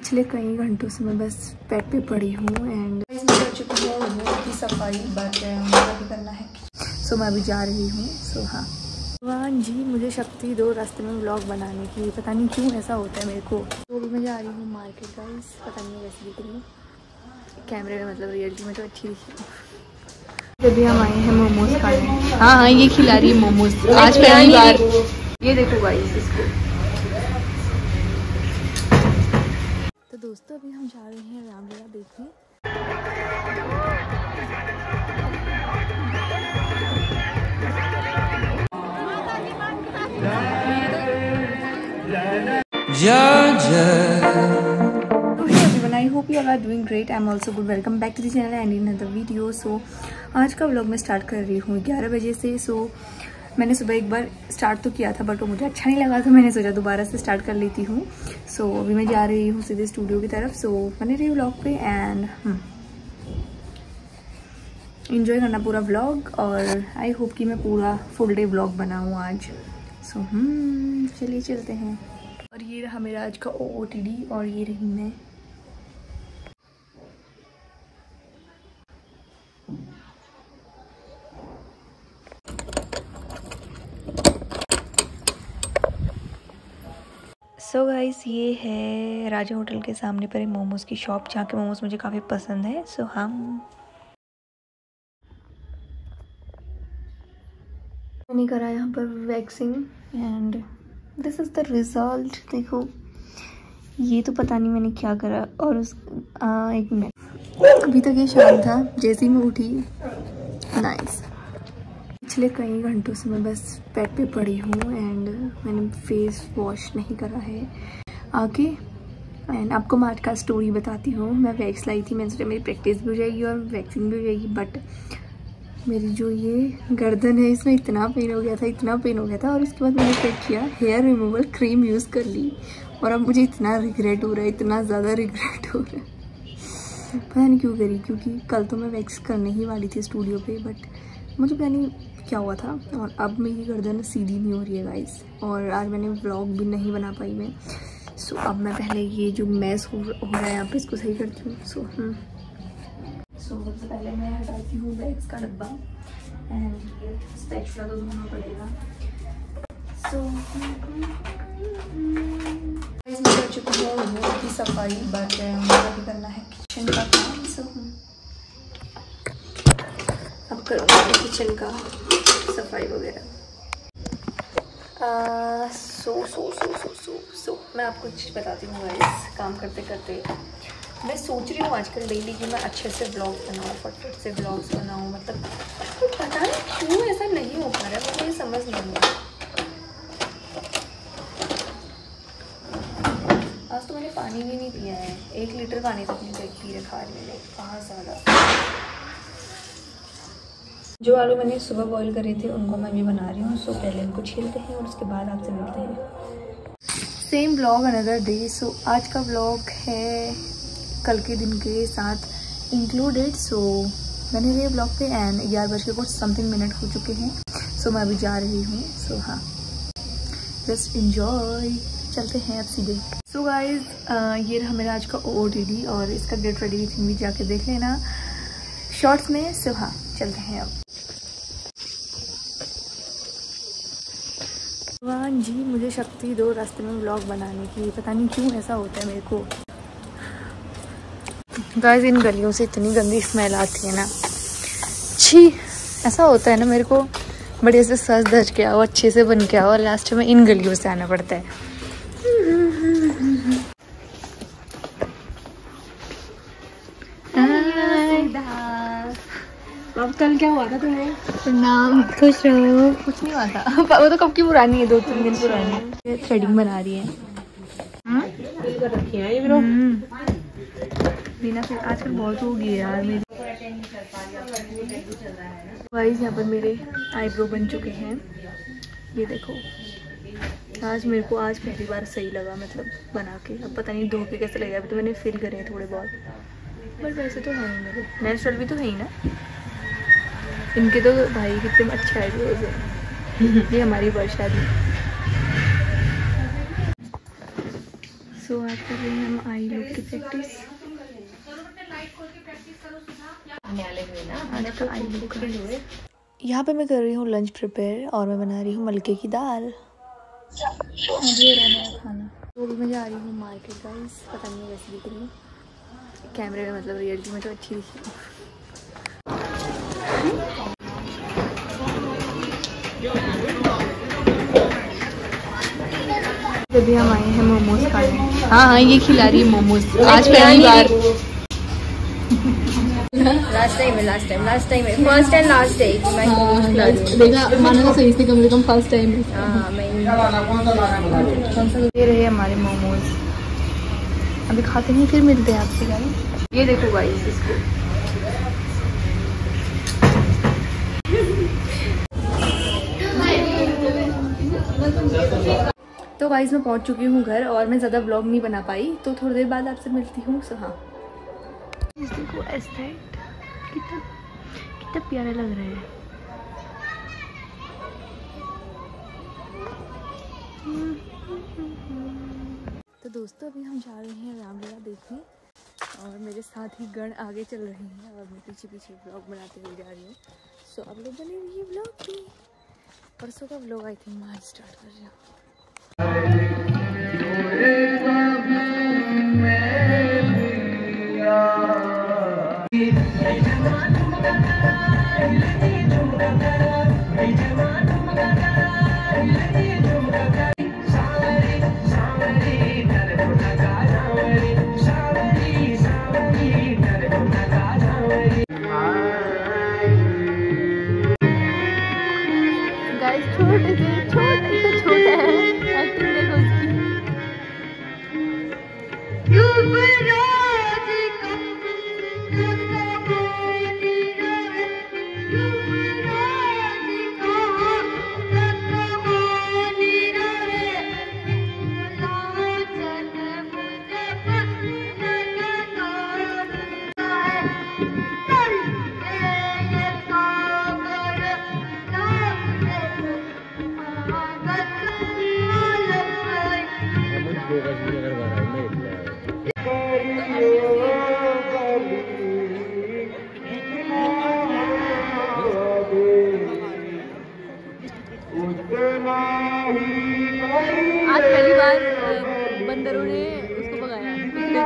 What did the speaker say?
पिछले कई घंटों से मैं बस बेड पे पड़ी हूँ एंड मैं कर चुकी हूँ रूम की सफाई, बट मुझे भी करना है। सो मैं अभी जा रही हूँ। सो हाँ भगवान जी मुझे शक्ति दो रास्ते में व्लॉग बनाने की, पता नहीं क्यों ऐसा होता है मेरे को। तो अभी मैं जा रही हूँ मार्केट गाइस, पता नहीं वैसे दिख रही हूँ कैमरे में, मतलब रियलिटी में तो अच्छी दिखी। जब हम आए हैं मोमोज खाने। हाँ ये खिला रही है मोमोज आज पहली बार। ये देखो गाइस इसको। तो दोस्तों अभी हम जा रहे हैं रामलीला देखने। I hope you all are doing great. I am also good. Welcome back to the channel and in another video. So आज का व्लॉग मैं स्टार्ट कर रही हूँ 11 बजे से। मैंने सुबह एक बार स्टार्ट तो किया था बट वो मुझे अच्छा नहीं लगा, तो मैंने सोचा दोबारा से स्टार्ट कर लेती हूँ। अभी मैं जा रही हूँ सीधे स्टूडियो की तरफ। बने रही व्लॉग पे एंड इंजॉय करना पूरा व्लॉग, और आई होप कि मैं पूरा फुल डे व्लॉग बनाऊँ आज। चलिए चलते हैं। और ये रहा मेरा आज का OOTD और ये रही मैं। सो गाइस ये है राजा होटल के सामने पर मोमोज़ की शॉप, जहाँ के मोमोज़ मुझे काफ़ी पसंद है। मैंने करा यहाँ पर waxing and this is the result. देखो ये तो पता नहीं मैंने क्या करा। और एक मिनट, अभी तक ये शाम था, जैसे ही मैं उठी नाइस। पिछले कई घंटों से मैं बस बेड पे पड़ी हूँ एंड मैंने फेस वॉश नहीं करा है आके। एंड आपको मैं आज का स्टोरी बताती हूँ। मैं वैक्स लाई थी, मैंने सोचा मेरी प्रैक्टिस भी हो जाएगी और वैक्सिंग भी हो जाएगी, बट मेरी जो ये गर्दन है इसमें इतना पेन हो गया था। और उसके बाद मैंने क्या किया, हेयर रिमूवल क्रीम यूज़ कर ली और अब मुझे इतना रिग्रेट हो रहा है, इतना ज़्यादा रिग्रेट हो रहा है। पता नहीं क्यों करी, क्योंकि कल तो मैं वैक्स करने ही वाली थी स्टूडियो पे, बट मुझे पता नहीं क्या हुआ था और अब मेरी गर्दन सीधी नहीं हो रही है गाइस। और आज मैंने व्लॉग भी नहीं बना पाई मैं। अब मैं पहले ये जो मैस हो रहा है यहाँ पे इसको सही करती हूँ। सबसे पहले मैं हटाती हूँ वैक्स का डब्बा एंड ये स्पैचुला तो धोना पड़ेगा। मैं कर चुकी हूँ रूम की सफाई, बट मुझे भी करना है किचन का काम। अब करूँगी किचन का सफाई वगैरह। मैं आपको एक चीज़ बताती हूँ गाइस, काम करते करते मैं सोच रही हूँ आजकल डेली कि मैं अच्छे से ब्लॉग बनाऊँ, फटफट से ब्लॉग्स बनाऊँ। मतलब पता नहीं क्यों ऐसा नहीं हो पा रहा है, मुझे ये समझ नहीं आ रहा। आज तो मैंने पानी भी नहीं पिया है, 1 लीटर पानी तक नहीं पी रखा आज मैंने, कहाँ ज़्यादा। जो आलू मैंने सुबह बॉईल करे थे उनको मैं भी बना रही हूँ। पहले इनको छीलते हैं और उसके बाद आपसे मिलते हैं। Same blog another day. आज का ब्लॉग है कल के दिन के साथ इंक्लूडेड। मैंने ये ब्लॉग पे एंड 11:कुछ हो चुके हैं। मैं अभी जा रही हूँ। हाँ जस्ट इंजॉय, चलते हैं अब सीधे। गाइज ये रहा मेरा आज का OOTD और इसका गेट रेडी थिंग भी जाके देख लेना शॉर्ट्स में। हाँ चलते हैं अब। भगवान जी मुझे शक्ति दो रास्ते में व्लॉग बनाने की, पता नहीं क्यों ऐसा होता है मेरे को। गाइस इन गलियों से इतनी गंदी स्मेल आती है ना, छी। ऐसा होता है ना मेरे को बढ़िया से सज धज के आओ, अच्छे से बन के आओ, और लास्ट में इन गलियों से आना पड़ता है। अब कल क्या हुआ था तुम्हें? प्रणाम, खुश रहो। कुछ नहीं हुआ था, वो तो कब की पुरानी है, 2-3 दिन पुरानी है। थ्रेडिंग बना रही है बिना फिर आजकल बहुत हो गई है यार मेरी। गाइस यहाँ पर मेरे आईब्रो बन चुके हैं, ये देखो। आज पहली बार सही लगा, मतलब बना के। अब पता नहीं धो के कैसे लगेगा, अभी तो मैंने फिल करे हैं थोड़े बहुत, बट वैसे तो है ही मेरे नेचुरल भी तो है ही ना। इनके तो भाई कितने अच्छा है ये हमारी वर्षा दी। सो आज कर रहे हैं हम आई लुक की प्रैक्टिस। यहाँ पे मैं कर रही हूँ लंच प्रिपेयर और मैं बना रही हूँ मलके की दाल। ये रहा मेरा खाना। तो भी मैं जा रही हूँ मार्केट गाइस, पता नहीं कैसे दिख रही हूँ कैमरे में, मतलब रियलिटी में तो अच्छी दिखी। जब हम आए हैं मोमोज खाने। हाँ, ये खिला रही है मोमोज आज पहली बार। Last time first and last day देखा माना तो सही, इसने कम से कम फर्स्ट टाइम है। ये रहे हमारे मोमोज, अभी खाते हैं फिर मिलते हैं आपसे गाइस। ये देखो गाइस इसको। तो गाइस मैं पहुंच चुकी हूँ घर और मैं ज़्यादा व्लॉग नहीं बना पाई, तो थोड़ी देर बाद आपसे मिलती हूँ। सो हाँ, देखो एस्थेट कितना प्यारे लग रहे हैं। तो दोस्तों अभी हम जा रहे हैं रामलीला देखने और मेरे साथ ही गण आगे चल रहे हैं और मैं पीछे पीछे व्लॉग बनाते हुए जा रही हूँ। सो आप लोग बने रहिए व्लॉग में। परसों का व्लॉग आई थिंक मैं आज स्टार्ट कर रही हूँ। गाइस छोटे से छोटे है, एक्टिंग देखो उसकी। आज पहली बार बंदरों ने उसको भगाया पिछले